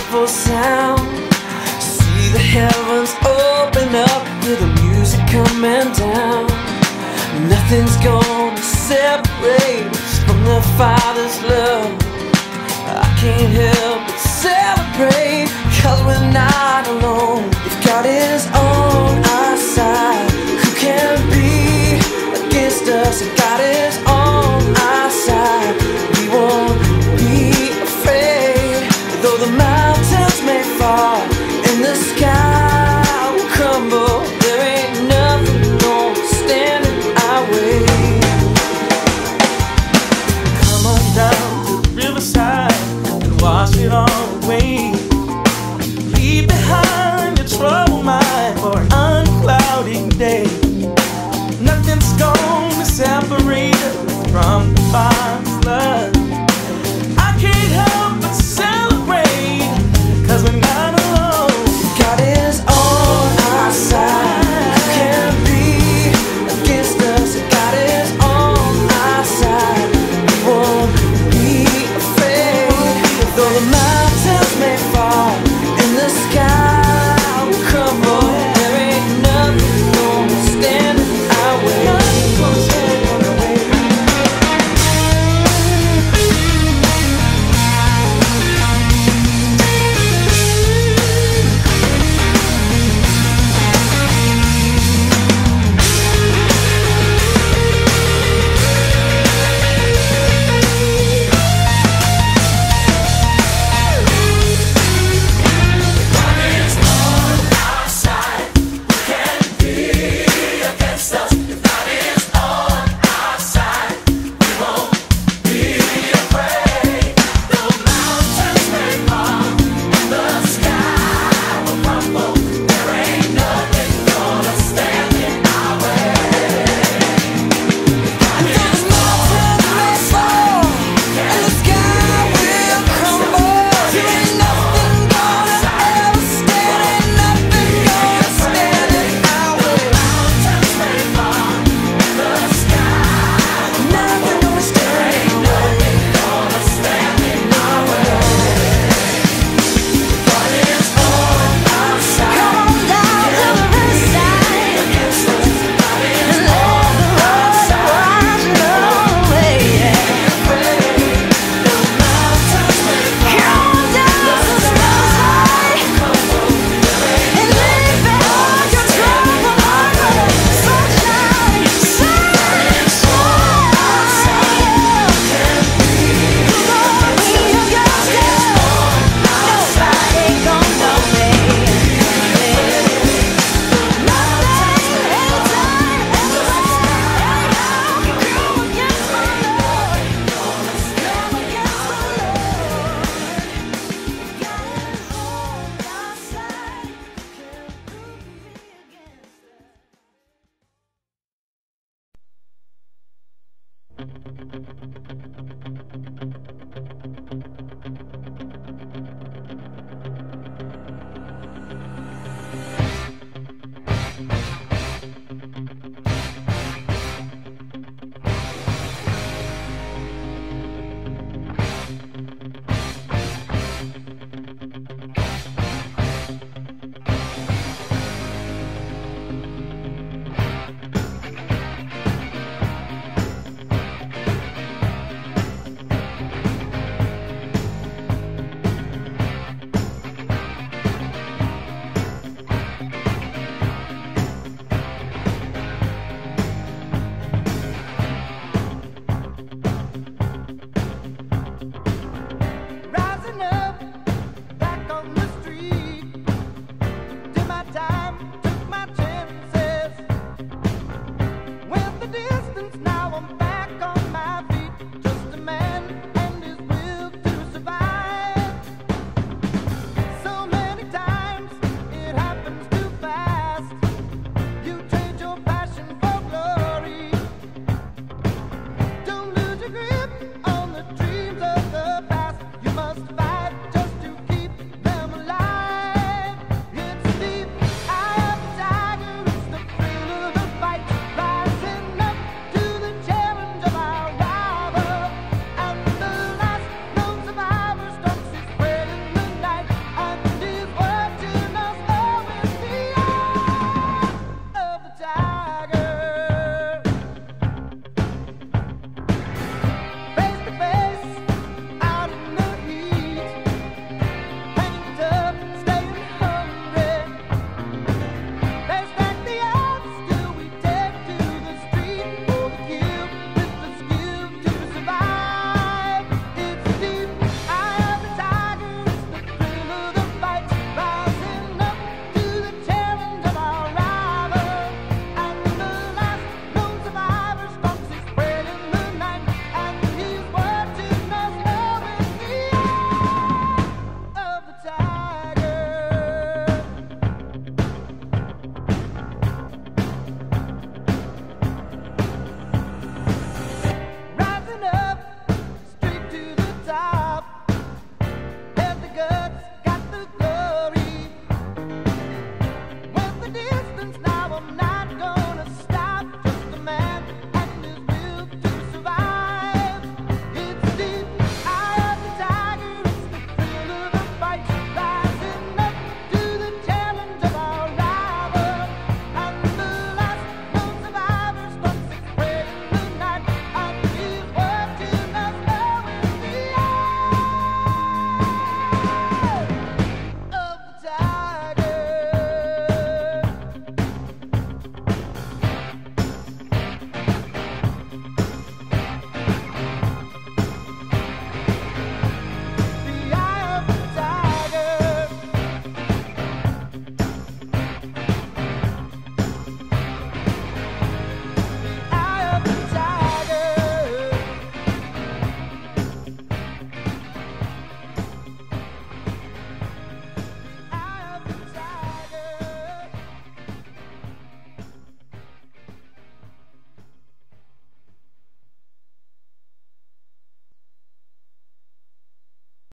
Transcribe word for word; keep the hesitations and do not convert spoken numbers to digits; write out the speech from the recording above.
wonderful sound. See the heavens open up with the music coming down. Nothing's gonna separate us from the Father's love. I can't help but celebrate, 'cause we're not alone. If God is on our side, who can be against us? If God is on our side, we won't be afraid. Though the mountains may fall and the sky will crumble, there ain't nothing gonna stand in our way. Come on down to the riverside and wash it all away.